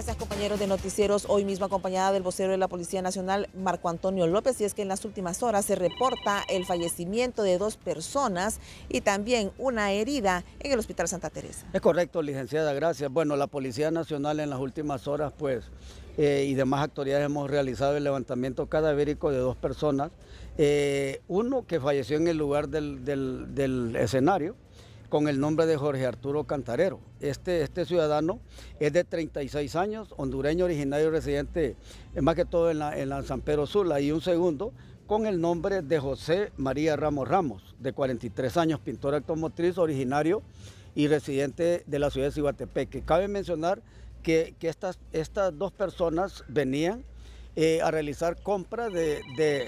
Gracias, compañeros de Noticieros. Hoy mismo acompañada del vocero de la Policía Nacional, Marco Antonio López, y es que en las últimas horas se reporta el fallecimiento de 2 personas y también una herida en el Hospital Santa Teresa. Es correcto, licenciada, gracias. Bueno, la Policía Nacional en las últimas horas, y demás autoridades hemos realizado el levantamiento cadavérico de 2 personas. Uno que falleció en el lugar del escenario, con el nombre de Jorge Arturo Cantarero. Este ciudadano es de 36 años, hondureño, originario y residente, más que todo en la San Pedro Sula. Y un segundo con el nombre de José María Ramos Ramos, de 43 años, pintor automotriz, originario y residente de la ciudad de Ciguatepeque. Cabe mencionar que estas 2 personas venían a realizar compras de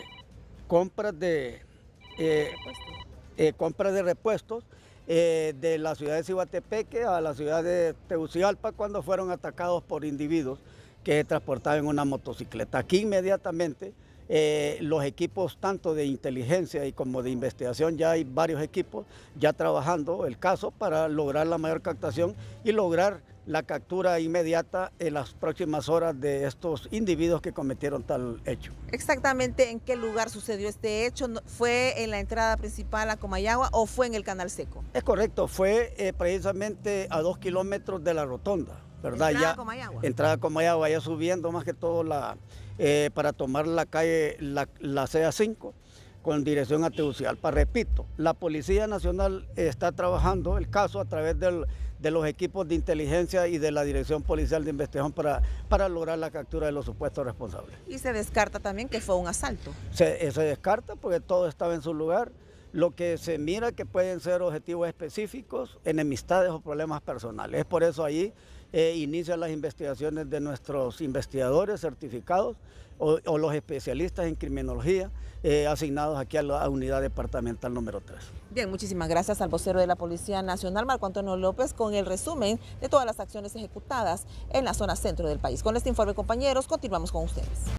repuestos de la ciudad de Ciguatepeque a la ciudad de Tegucigalpa, cuando fueron atacados por individuos que transportaban en una motocicleta. Aquí inmediatamente los equipos tanto de inteligencia y como de investigación, ya hay varios equipos ya trabajando el caso para lograr la mayor captación y lograr la captura inmediata en las próximas horas de estos individuos que cometieron tal hecho. Exactamente, ¿en qué lugar sucedió este hecho? ¿Fue en la entrada principal a Comayagua o fue en el Canal Seco? Es correcto, fue precisamente a 2 kilómetros de la rotonda, ¿verdad? Entrada a Comayagua. Entrada a Comayagua, ya subiendo más que todo para tomar la calle, la CA5, con dirección a Tegucigalpa. Repito, la Policía Nacional está trabajando el caso a través de los equipos de inteligencia y de la Dirección Policial de Investigación para lograr la captura de los supuestos responsables. Y se descarta también que fue un asalto. Se descarta porque todo estaba en su lugar. Lo que se mira que pueden ser objetivos específicos, enemistades o problemas personales. Es por eso ahí inician las investigaciones de nuestros investigadores certificados o los especialistas en criminología asignados aquí a la unidad departamental número 3. Bien, muchísimas gracias al vocero de la Policía Nacional, Marco Antonio López, con el resumen de todas las acciones ejecutadas en la zona centro del país. Con este informe, compañeros, continuamos con ustedes.